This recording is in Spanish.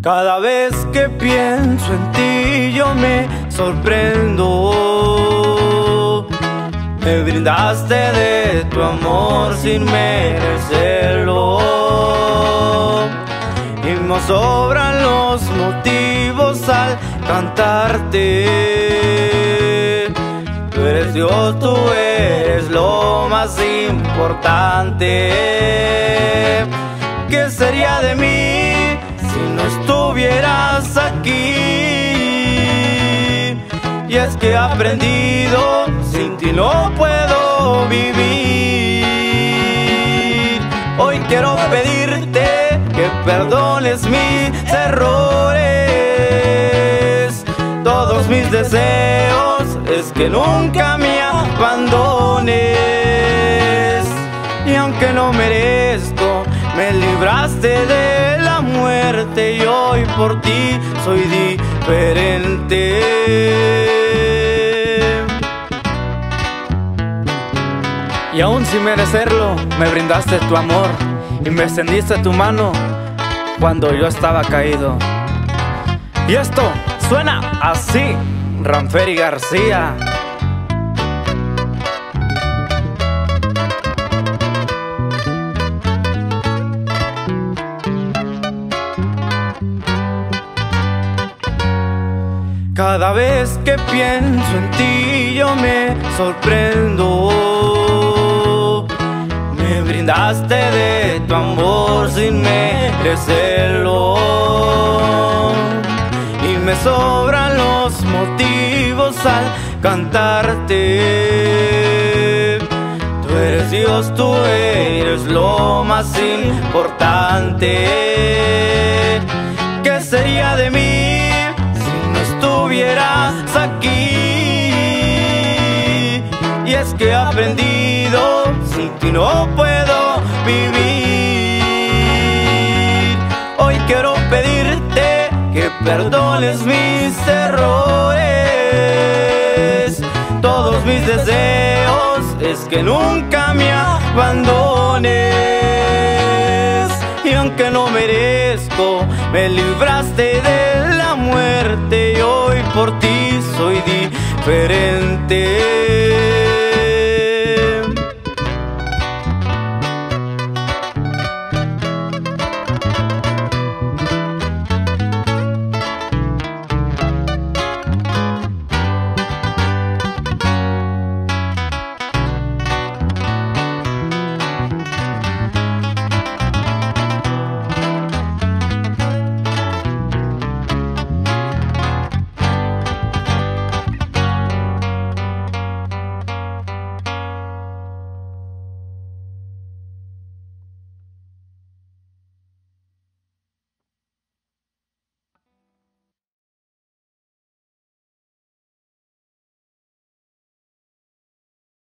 Cada vez que pienso en ti yo me sorprendo. Me brindaste de tu amor sin merecerlo, y me sobran los motivos al cantarte. Tú eres Dios, tú eres lo más importante. ¿Qué sería de mí si no estuvieras aquí? Y es que he aprendido, sin ti no puedo vivir. Hoy quiero pedirte que perdones mis errores. Todos mis deseos es que nunca me abandones. Y aunque no merezco, me libraste de la muerte, y hoy por ti soy diferente. Y aún sin merecerlo, me brindaste tu amor y me extendiste tu mano cuando yo estaba caído. Y esto suena así, Ranferi García. Cada vez que pienso en ti yo me sorprendo. Me brindaste de tu amor sin merecerlo, y me sobran los motivos al cantarte. Tú eres Dios, tú eres lo más importante. ¿Qué sería de mí estuvieras aquí? Y es que he aprendido, sin ti no puedo vivir. Hoy quiero pedirte que perdones mis errores. Todos mis deseos es que nunca me abandones. Y aunque no merezco, me libraste de la muerte, y hoy por ti soy diferente.